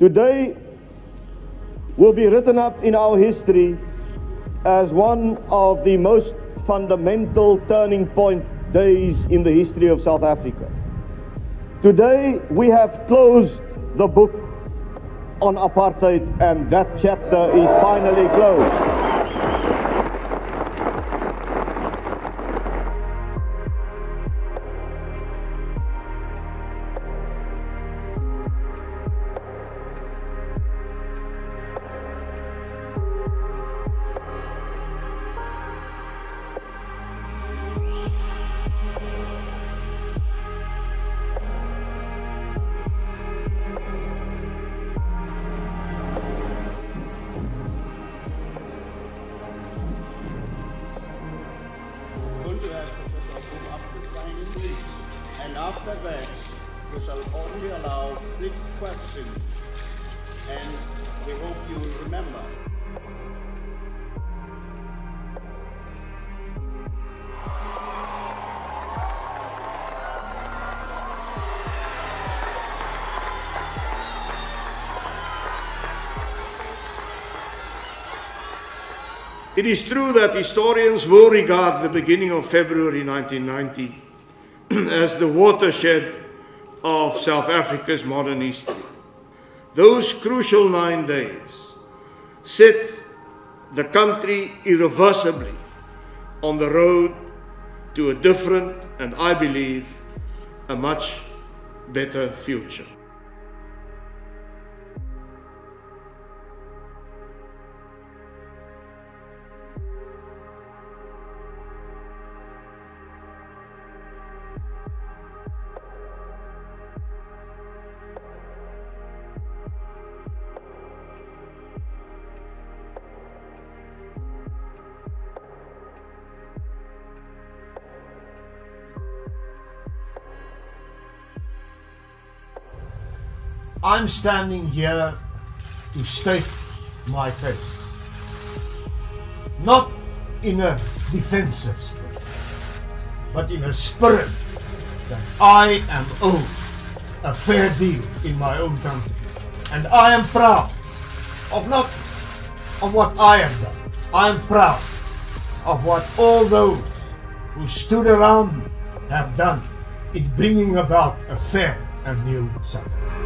Today will be written up in our history as one of the most fundamental turning point days in the history of South Africa. Today we have closed the book on apartheid, and that chapter is finally closed. And after that, we shall only allow 6 questions, and we hope you will remember. It is true that historians will regard the beginning of February 1990 as the watershed of South Africa's modern history. Those crucial 9 days set the country irreversibly on the road to a different, and I believe, a much better future. I'm standing here to state my case, not in a defensive spirit, but in a spirit that I am owed a fair deal in my own country. And I am proud of not of what I have done. I am proud of what all those who stood around me have done in bringing about a fair and new South Africa.